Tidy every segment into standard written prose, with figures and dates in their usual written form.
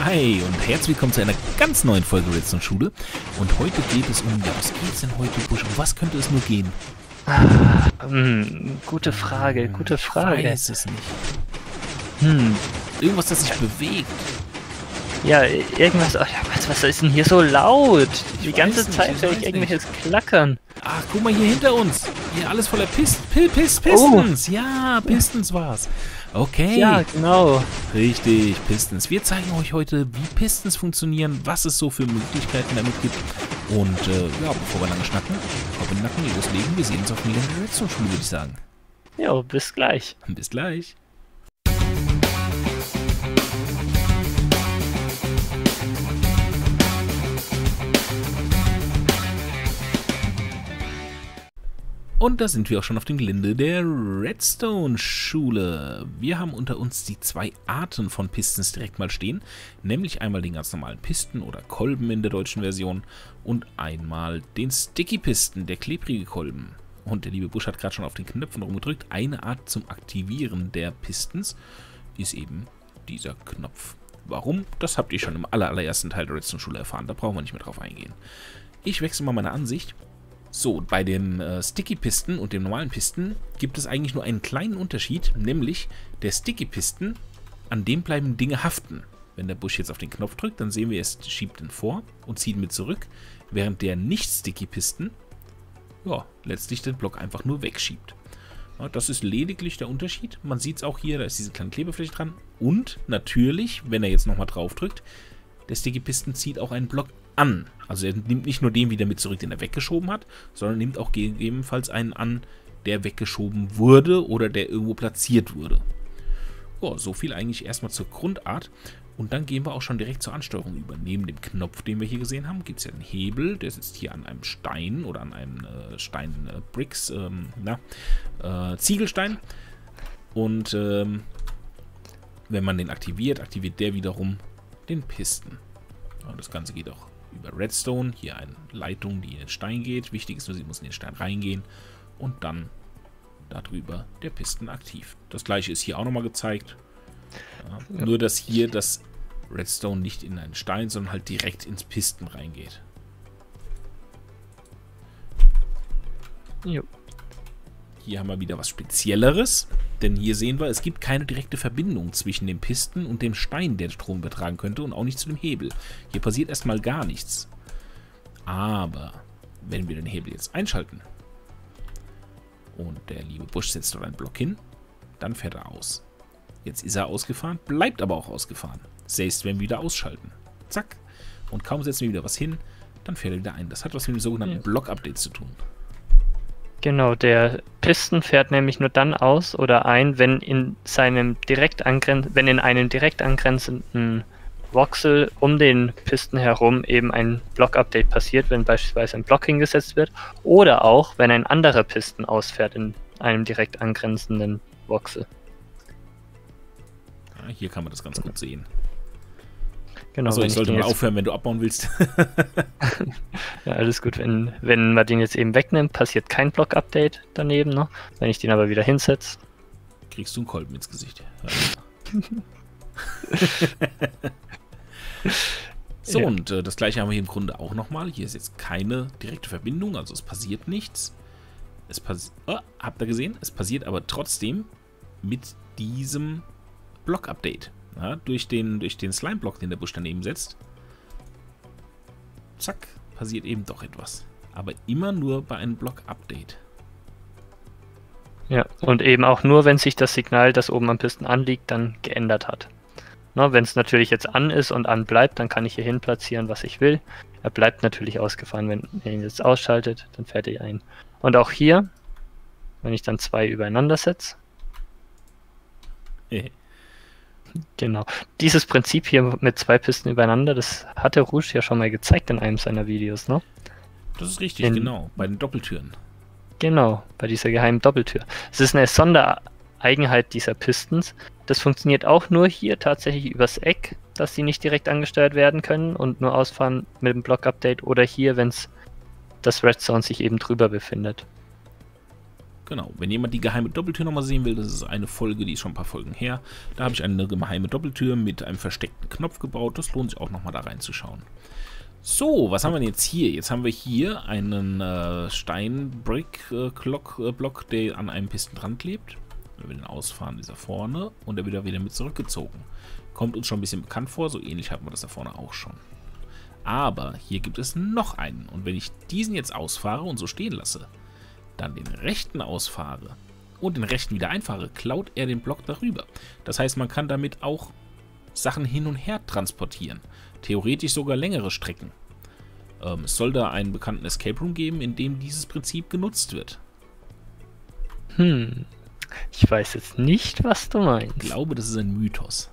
Hi und herzlich willkommen zu einer ganz neuen Folge Redstone Schule. Und heute geht es um, ja, was geht's denn heute, Busch? Um was könnte es nur gehen? Gute Frage, gute Frage. Ich weiß es nicht. Irgendwas, das sich bewegt. Ja, irgendwas. Oh, ja, was ist denn hier so laut? Die ganze weiß nicht, Zeit ich höre weiß ich irgendwelches Klackern. Ach, guck mal hier hinter uns. Hier alles voller Pistons. Ja, Pistons war's. Okay. Ja, genau. Richtig, Pistons. Wir zeigen euch heute, wie Pistons funktionieren, was es so für Möglichkeiten damit gibt. Und ja, bevor wir lange schnacken, auf den Nacken loslegen. Wir sehen uns auf der Redstone Schule, würde ich sagen. Jo, bis gleich. Bis gleich. Und da sind wir auch schon auf dem Gelände der Redstone-Schule. Wir haben unter uns die zwei Arten von Pistons direkt mal stehen. Nämlich einmal den ganz normalen Pisten oder Kolben in der deutschen Version und einmal den Sticky-Pisten, der klebrige Kolben. Und der liebe Busch hat gerade schon auf den Knöpfen rumgedrückt. Eine Art zum Aktivieren der Pistons ist eben dieser Knopf. Warum? Das habt ihr schon im allerersten Teil der Redstone-Schule erfahren. Da brauchen wir nicht mehr drauf eingehen. Ich wechsle mal meine Ansicht. So, bei dem Sticky-Pisten und dem normalen Pisten gibt es eigentlich nur einen kleinen Unterschied, nämlich der Sticky-Pisten, an dem bleiben Dinge haften. Wenn der Busch jetzt auf den Knopf drückt, dann sehen wir, es schiebt ihn vor und zieht ihn mit zurück, während der Nicht-Sticky-Pisten, ja, letztlich den Block einfach nur wegschiebt. Ja, das ist lediglich der Unterschied. Man sieht es auch hier, da ist diese kleine Klebefläche dran. Und natürlich, wenn er jetzt nochmal drauf drückt, der Sticky-Pisten zieht auch einen Block an. Also er nimmt nicht nur den wieder mit zurück, den er weggeschoben hat, sondern nimmt auch gegebenenfalls einen an, der weggeschoben wurde oder der irgendwo platziert wurde. Ja, so viel eigentlich erstmal zur Grundart. Und dann gehen wir auch schon direkt zur Ansteuerung über. Neben dem Knopf, den wir hier gesehen haben, gibt es ja einen Hebel. Der sitzt hier an einem Stein oder an einem Ziegelstein. Und wenn man den aktiviert, aktiviert der wiederum den Pisten. Ja, das Ganze geht auch über Redstone. Hier eine Leitung, die in den Stein geht. Wichtig ist nur, sie muss in den Stein reingehen. Und dann darüber der Pisten aktiv. Das gleiche ist hier auch nochmal gezeigt. Ja, nur, dass hier das Redstone nicht in einen Stein, sondern halt direkt ins Pisten reingeht. Jo. Hier haben wir wieder was Spezielleres, denn hier sehen wir, es gibt keine direkte Verbindung zwischen dem Pisten und dem Stein, der Strom übertragen könnte, und auch nicht zu dem Hebel. Hier passiert erstmal gar nichts. Aber wenn wir den Hebel jetzt einschalten und der liebe Busch setzt dort einen Block hin, dann fährt er aus. Jetzt ist er ausgefahren, bleibt aber auch ausgefahren. Selbst wenn wir wieder ausschalten. Zack. Und kaum setzen wir wieder was hin, dann fährt er wieder ein. Das hat was mit dem sogenannten Block-Update zu tun. Genau, der Pisten fährt nämlich nur dann aus oder ein, wenn in einem direkt angrenzenden Voxel um den Pisten herum eben ein Block-Update passiert, wenn beispielsweise ein Block hingesetzt wird, oder auch, wenn ein anderer Pisten ausfährt in einem direkt angrenzenden Voxel. Ja, hier kann man das ganz gut sehen. Genau, also ich sollte mal aufhören, wenn du abbauen willst. Ja, alles gut. Wenn man den jetzt eben wegnimmt, passiert kein Block-Update daneben. Ne? Wenn ich den aber wieder hinsetze, kriegst du einen Kolben ins Gesicht. So, ja. Und das gleiche haben wir hier im Grunde auch nochmal. Hier ist jetzt keine direkte Verbindung, also es passiert nichts. Habt ihr gesehen? Es passiert aber trotzdem mit diesem Block-Update. Ja, durch den Slime-Block, den der Busch daneben setzt. Zack, passiert eben doch etwas. Aber immer nur bei einem Block-Update. Ja, und eben auch nur, wenn sich das Signal, das oben am Pisten anliegt, dann geändert hat. Wenn es natürlich jetzt an ist und an bleibt, dann kann ich hier hin platzieren, was ich will. Er bleibt natürlich ausgefahren. Wenn er ihn jetzt ausschaltet, dann fährt er ein. Und auch hier, wenn ich dann zwei übereinander setze. Genau. Dieses Prinzip hier mit zwei Pisten übereinander, das hatte Rouge ja schon mal gezeigt in einem seiner Videos, ne? Das ist richtig, genau. Bei den Doppeltüren. Genau, bei dieser geheimen Doppeltür. Es ist eine Sondereigenheit dieser Pistons. Das funktioniert auch nur hier tatsächlich übers Eck, dass sie nicht direkt angesteuert werden können und nur ausfahren mit dem Block-Update, oder hier, wenn das Redstone sich eben drüber befindet. Genau, wenn jemand die geheime Doppeltür nochmal sehen will, das ist eine Folge, die ist schon ein paar Folgen her. Da habe ich eine geheime Doppeltür mit einem versteckten Knopf gebaut. Das lohnt sich auch nochmal da reinzuschauen. So, was haben wir denn jetzt hier? Jetzt haben wir hier einen Steinbrick-Block, der an einem Pisten dran klebt. Wir will ihn ausfahren, ist er vorne und er wird wieder mit zurückgezogen. Kommt uns schon ein bisschen bekannt vor, so ähnlich hatten wir das da vorne auch schon. Aber hier gibt es noch einen und wenn ich diesen jetzt ausfahre und so stehen lasse, dann den rechten ausfahre und den rechten wieder einfahre, klaut er den Block darüber. Das heißt, man kann damit auch Sachen hin und her transportieren. Theoretisch sogar längere Strecken. Es soll da einen bekannten Escape Room geben, in dem dieses Prinzip genutzt wird. Ich weiß jetzt nicht, was du meinst. Ich glaube, das ist ein Mythos.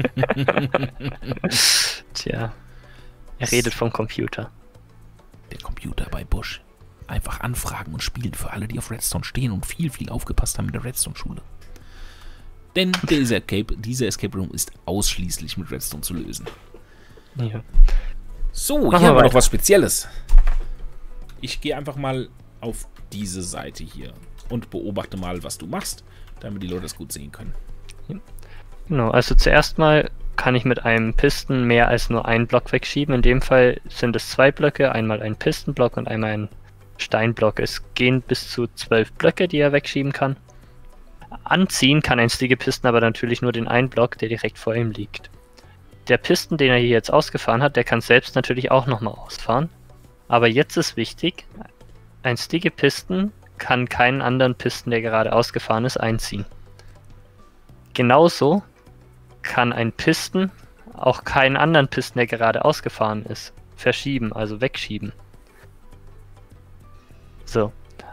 Tja, er redet vom Computer. Der Computer bei Busch. Einfach anfragen und spielen für alle, die auf Redstone stehen und viel aufgepasst haben in der Redstone-Schule. Denn dieser Escape Room ist ausschließlich mit Redstone zu lösen. Ja. So, hier haben wir noch was Spezielles. Ich gehe einfach mal auf diese Seite hier und beobachte mal, was du machst, damit die Leute das gut sehen können. Genau, also zuerst mal kann ich mit einem Pisten mehr als nur einen Block wegschieben. In dem Fall sind es 2 Blöcke, einmal ein Pistenblock und einmal ein Steinblock. Es gehen bis zu 12 Blöcke, die er wegschieben kann. Anziehen kann ein Sticky Pisten aber natürlich nur den einen Block, der direkt vor ihm liegt. Der Pisten, den er hier jetzt ausgefahren hat, der kann selbst natürlich auch nochmal ausfahren. Aber jetzt ist wichtig, ein Sticky Pisten kann keinen anderen Pisten, der gerade ausgefahren ist, einziehen. Genauso kann ein Pisten auch keinen anderen Pisten, der gerade ausgefahren ist, verschieben, also wegschieben. So.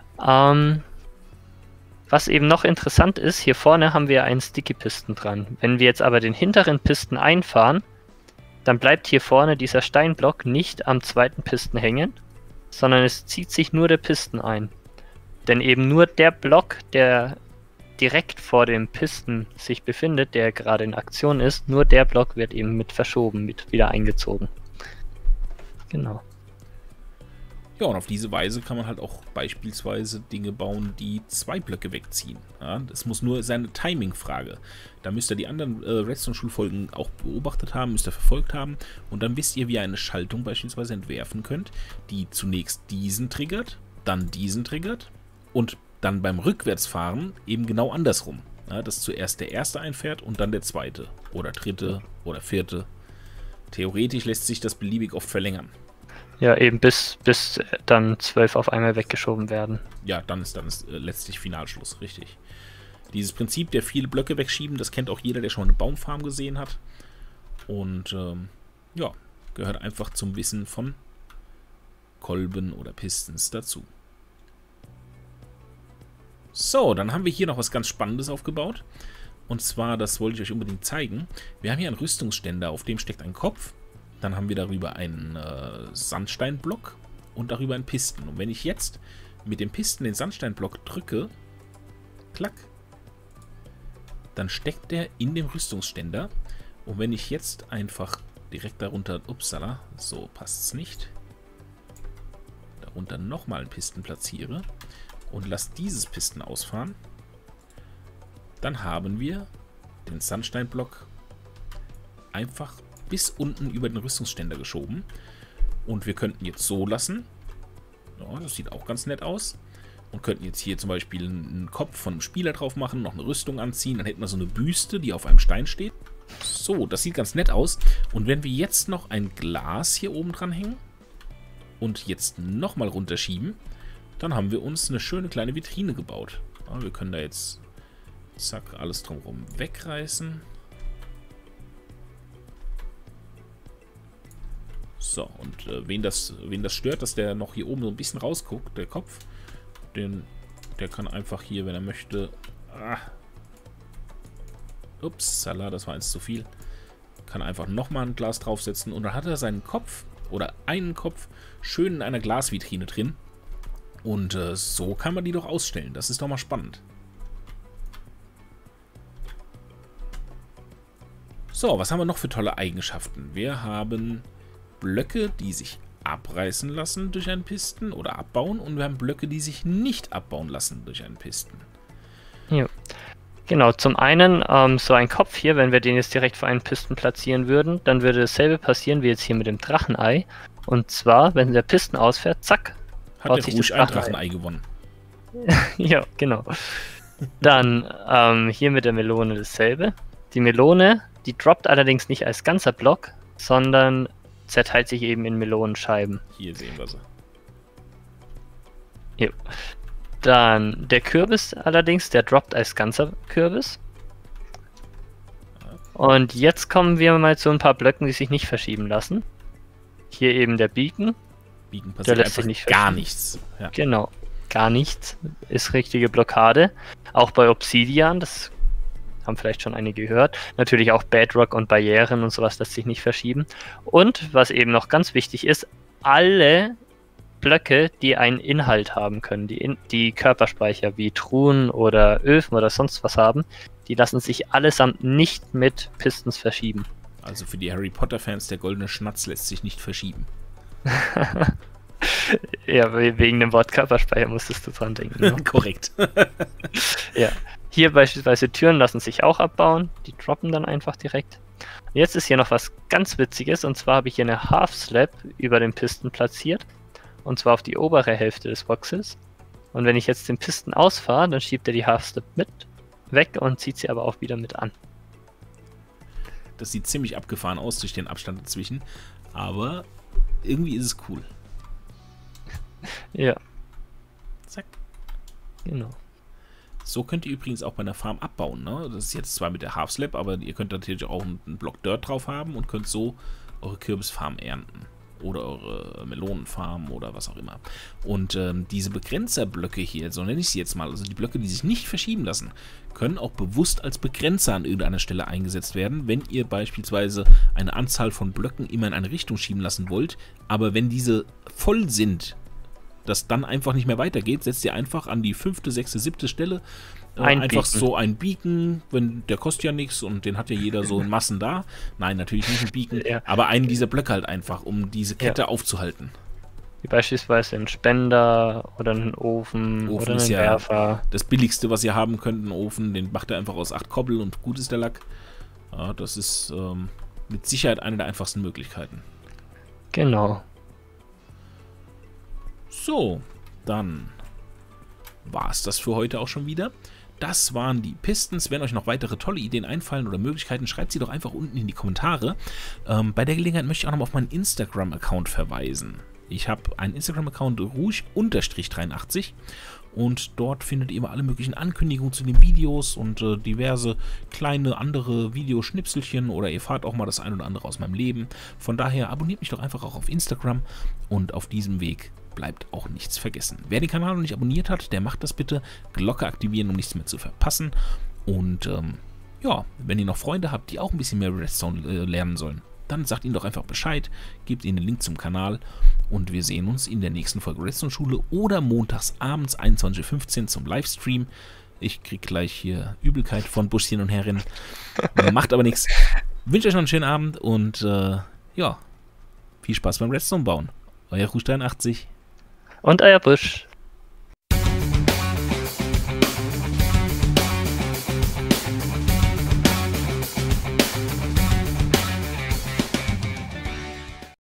Was eben noch interessant ist, hier vorne haben wir einen Sticky-Pisten dran. Wenn wir jetzt aber den hinteren Pisten einfahren, dann bleibt hier vorne dieser Steinblock nicht am zweiten Pisten hängen, sondern es zieht sich nur der Pisten ein. Denn eben nur der Block, der direkt vor dem Pisten sich befindet, der gerade in Aktion ist, nur der Block wird eben mit verschoben, mit wieder eingezogen. Genau. Ja, und auf diese Weise kann man halt auch beispielsweise Dinge bauen, die 2 Blöcke wegziehen. Ja, das muss nur seine Timing-Frage. Da müsst ihr die anderen Redstone-Schulfolgen auch beobachtet haben, müsst ihr verfolgt haben. Und dann wisst ihr, wie ihr eine Schaltung beispielsweise entwerfen könnt, die zunächst diesen triggert, dann diesen triggert und dann beim Rückwärtsfahren eben genau andersrum. Ja, dass zuerst der erste einfährt und dann der zweite oder dritte oder vierte. Theoretisch lässt sich das beliebig oft verlängern. Ja, eben bis dann 12 auf einmal weggeschoben werden. Ja, dann ist letztlich Finalschluss, richtig. Dieses Prinzip der viele Blöcke wegschieben, das kennt auch jeder, der schon eine Baumfarm gesehen hat. Und ja, gehört einfach zum Wissen von Kolben oder Pistons dazu. So, dann haben wir hier noch was ganz Spannendes aufgebaut. Und zwar, das wollte ich euch unbedingt zeigen. Wir haben hier einen Rüstungsständer, auf dem steckt ein Kopf. Dann haben wir darüber einen Sandsteinblock und darüber einen Pisten. Und wenn ich jetzt mit dem Pisten den Sandsteinblock drücke, klack, dann steckt der in dem Rüstungsständer. Und wenn ich jetzt einfach direkt darunter, upsala, so passt es nicht, darunter nochmal einen Pisten platziere und lasse dieses Pisten ausfahren, dann haben wir den Sandsteinblock einfach bis unten über den Rüstungsständer geschoben. Und wir könnten jetzt so lassen. Ja, das sieht auch ganz nett aus. Und könnten jetzt hier zum Beispiel einen Kopf von einem Spieler drauf machen, noch eine Rüstung anziehen. Dann hätten wir so eine Büste, die auf einem Stein steht. So, das sieht ganz nett aus. Und wenn wir jetzt noch ein Glas hier oben dran hängen und jetzt nochmal runterschieben, dann haben wir uns eine schöne kleine Vitrine gebaut. Ja, wir können da jetzt zack alles drumherum wegreißen. So, und wen das stört, dass der noch hier oben so ein bisschen rausguckt, der Kopf, der kann einfach hier, wenn er möchte, upsala, das war eins zu viel, kann einfach nochmal ein Glas draufsetzen und dann hat er seinen Kopf oder einen Kopf schön in einer Glasvitrine drin und so kann man die doch ausstellen, das ist doch mal spannend. So, was haben wir noch für tolle Eigenschaften? Wir haben Blöcke, die sich abreißen lassen durch einen Pisten oder abbauen und wir haben Blöcke, die sich nicht abbauen lassen durch einen Pisten. Ja. Genau, zum einen so ein Kopf hier, wenn wir den jetzt direkt vor einen Pisten platzieren würden, dann würde dasselbe passieren wie jetzt hier mit dem Drachenei. Und zwar, wenn der Pisten ausfährt, zack, hat der Rouge ein Drachenei gewonnen. Ja, genau. Dann hier mit der Melone dasselbe. Die Melone, die droppt allerdings nicht als ganzer Block, sondern zerteilt sich eben in Melonenscheiben. Hier sehen wir sie. Jo. Dann der Kürbis allerdings, der droppt als ganzer Kürbis. Und jetzt kommen wir mal zu ein paar Blöcken, die sich nicht verschieben lassen. Hier eben der Beacon. Beacon passiert lässt einfach sich nicht gar verschieben. nichts. Ja. Genau, gar nichts. Ist richtige Blockade. Auch bei Obsidian, das haben vielleicht schon einige gehört. Natürlich auch Bedrock und Barrieren und sowas lässt sich nicht verschieben. Und was eben noch ganz wichtig ist, alle Blöcke, die einen Inhalt haben können, die Körperspeicher wie Truhen oder Öfen oder sonst was haben, die lassen sich allesamt nicht mit Pistons verschieben. Also für die Harry Potter-Fans, der goldene Schnatz lässt sich nicht verschieben. Ja, wegen dem Wort Körperspeicher musstest du dran denken. Ne? Korrekt. Ja. Hier beispielsweise Türen lassen sich auch abbauen, die droppen dann einfach direkt. Jetzt ist hier noch was ganz Witziges, und zwar habe ich hier eine Half Slab über den Pisten platziert, und zwar auf die obere Hälfte des Boxes. Und wenn ich jetzt den Pisten ausfahre, dann schiebt er die Half Slab mit weg und zieht sie aber auch wieder mit an. Das sieht ziemlich abgefahren aus durch den Abstand dazwischen, aber irgendwie ist es cool. Ja. Zack. Genau. So könnt ihr übrigens auch bei einer Farm abbauen. Ne? Das ist jetzt zwar mit der Half Slab, aber ihr könnt natürlich auch einen Block Dirt drauf haben und könnt so eure Kürbisfarm ernten. Oder eure Melonenfarm oder was auch immer. Und diese Begrenzerblöcke hier, so nenne ich sie jetzt mal, also die Blöcke, die sich nicht verschieben lassen, können auch bewusst als Begrenzer an irgendeiner Stelle eingesetzt werden, wenn ihr beispielsweise eine Anzahl von Blöcken immer in eine Richtung schieben lassen wollt, aber wenn diese voll sind, das dann einfach nicht mehr weitergeht, setzt ihr einfach an die 5., 6., 7. Stelle einfach so ein Beacon, der kostet ja nichts und den hat ja jeder so in Massen da. Nein, natürlich nicht ein Beacon, ja. Aber einen dieser Blöcke halt einfach, um diese Kette aufzuhalten. Wie beispielsweise ein Spender oder einen Ofen oder einen Werfer. Das billigste, was ihr haben könnt, ein Ofen, den macht ihr einfach aus 8 Kobbel und gut ist der Lack. Ja, das ist mit Sicherheit eine der einfachsten Möglichkeiten. Genau. So, dann war es das für heute auch schon wieder. Das waren die Pistons. Wenn euch noch weitere tolle Ideen einfallen oder Möglichkeiten, schreibt sie doch einfach unten in die Kommentare. Bei der Gelegenheit möchte ich auch noch auf meinen Instagram-Account verweisen. Ich habe einen Instagram-Account rouge_83 und dort findet ihr immer alle möglichen Ankündigungen zu den Videos und diverse kleine andere Videoschnipselchen oder ihr erfahrt auch mal das ein oder andere aus meinem Leben. Von daher abonniert mich doch einfach auch auf Instagram und auf diesem Weg bleibt auch nichts vergessen. Wer den Kanal noch nicht abonniert hat, der macht das bitte. Glocke aktivieren, um nichts mehr zu verpassen. Und ja, wenn ihr noch Freunde habt, die auch ein bisschen mehr Redstone lernen sollen, dann sagt ihnen doch einfach Bescheid, gebt ihnen den Link zum Kanal und wir sehen uns in der nächsten Folge Redstone Schule oder montags abends 21:15 Uhr zum Livestream. Ich krieg gleich hier Übelkeit von Busch hin und her rennen. Macht aber nichts. Wünsche euch noch einen schönen Abend und ja, viel Spaß beim Redstone bauen. Euer Rouge83. Und euer Busch.